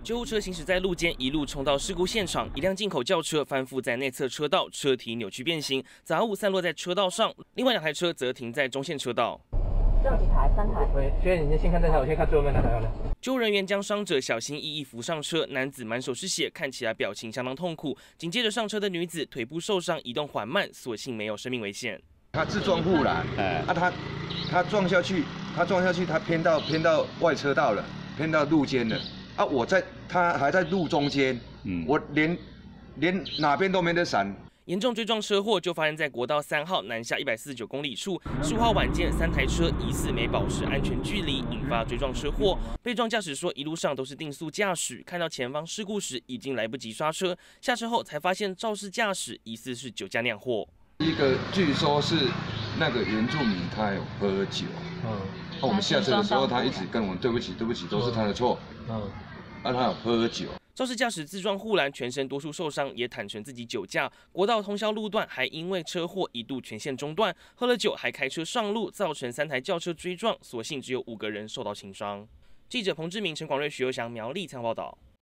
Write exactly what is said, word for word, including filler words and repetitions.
救护车行驶在路肩，一路冲到事故现场，一辆进口轿车翻覆在内侧车道，车体扭曲变形，杂物散落在车道上。另外两台车则停在中线车道。 这几台？三台。喂，学员，你先看这台，我先看最后面那台好了。 救护人员将伤者小心翼翼扶上车，男子满手是血，看起来表情相当痛苦。紧接着上车的女子腿部受伤，移动缓慢，所幸没有生命危险。 他自撞护栏，哎，啊他他撞下去，他撞下去，他偏到偏到外车道了，偏到路肩了。啊，我在他还在路中间，嗯，我连连哪边都没得闪。 严重追撞车祸就发生在国道三号南下一百四十九公里处，十五号晚间三台车疑似没保持安全距离，引发追撞车祸。被撞驾驶说一路上都是定速驾驶，看到前方事故时已经来不及刹车，下车后才发现肇事驾驶疑似是酒驾酿祸。 一个据说是那个原住民他有喝酒，嗯，那、啊、我们下车的时候他一直跟我们对不起对不起，都是他的错，嗯，那、啊、他有喝酒。 肇事驾驶自撞护栏，全身多处受伤，也坦承自己酒驾。国道通宵路段还因为车祸一度全线中断，喝了酒还开车上路，造成三台轿车追撞，所幸只有五个人受到轻伤。记者彭志明、陈广瑞、徐友祥苗栗采访报道。